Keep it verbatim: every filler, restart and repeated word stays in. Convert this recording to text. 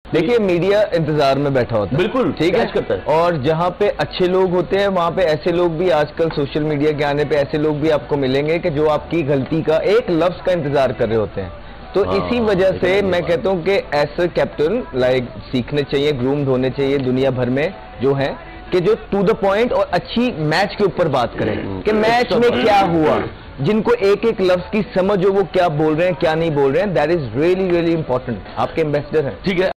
देखिए मीडिया इंतजार में बैठा होता है, बिल्कुल ठीक है करता है। और जहाँ पे अच्छे लोग होते हैं वहाँ पे ऐसे लोग भी आजकल सोशल मीडिया के आने पे ऐसे लोग भी आपको मिलेंगे कि जो आपकी गलती का एक लफ्ज का इंतजार कर रहे होते हैं। तो हाँ, इसी वजह से मैं कहता हूँ कि ऐसे कैप्टन लाइक सीखने चाहिए, ग्रूम्ड होने चाहिए दुनिया भर में जो है कि जो टू द पॉइंट और अच्छी मैच के ऊपर बात करें कि मैच में क्या हुआ, जिनको एक एक लफ्ज की समझ हो वो क्या बोल रहे हैं क्या नहीं बोल रहे हैं। That is really really important. आपके एम्बेसडर हैं, ठीक है।